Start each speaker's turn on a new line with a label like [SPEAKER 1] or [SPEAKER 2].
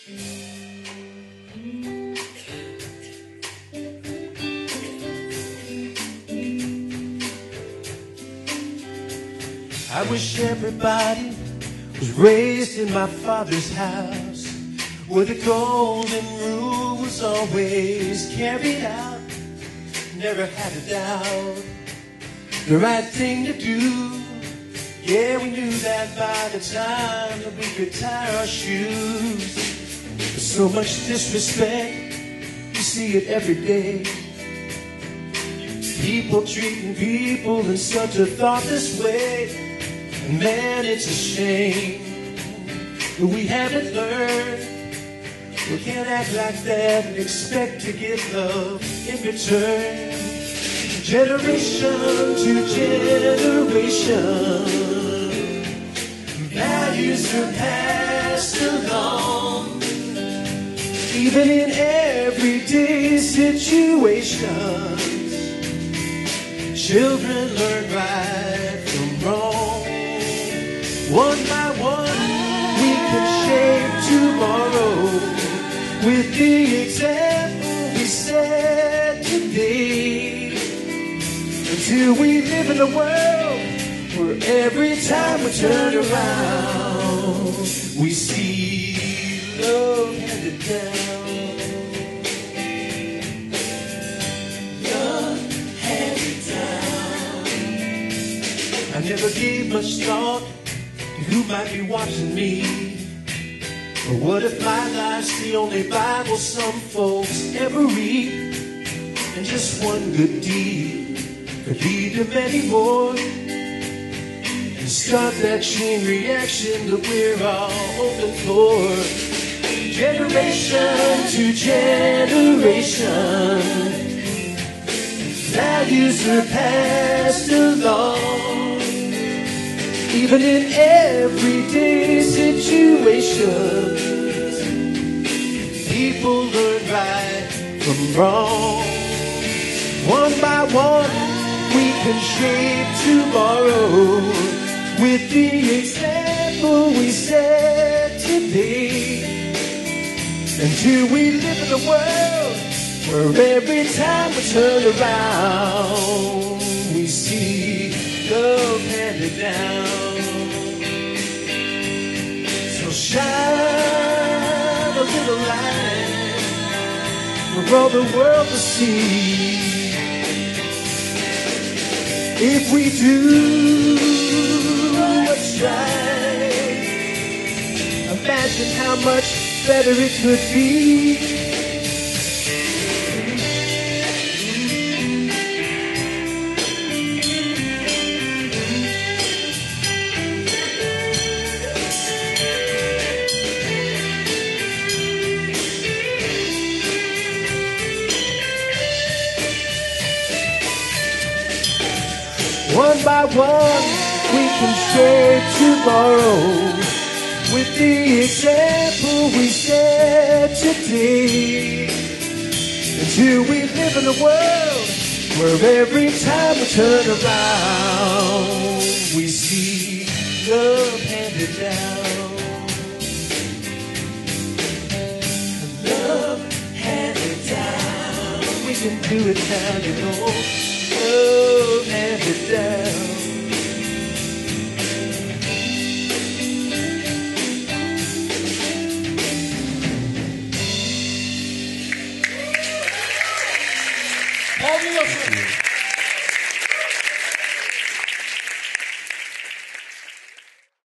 [SPEAKER 1] I wish everybody was raised in my father's house, where the golden rule was always carried out. Never had a doubt, the right thing to do. Yeah, we knew that by the time that we could tie our shoes. There's so much disrespect, you see it every day. People treating people in such a thoughtless way. And man, it's a shame that we haven't learned. We can't act like that and expect to get love in return. Generation to generation, values are passed along. Even in everyday situations, children learn right from wrong. One by one, we can shape tomorrow with the example we set today. Until we live in a world where every time we turn around, we see love handed down. Love handed down. I never gave much thought to who might be watching me. Or what if my life's the only Bible some folks ever read? And just one good deed could lead to many more, and start that chain reaction that we're all hoping for. Generation to generation, values are passed along. Even in everyday situations, people learn right from wrong. One by one, we can shape tomorrow with the example we set today. Until we live in a world where every time we turn around, we see love handed down. So shine a little light for all the world to see. If we do what's right, imagine how much better it could be. One by one, we can shape tomorrow with the example we set today. Until we live in a world where every time we turn around, we see love handed down. Love handed down. We can do it now, you know. Love handed down. Paul Nielsen.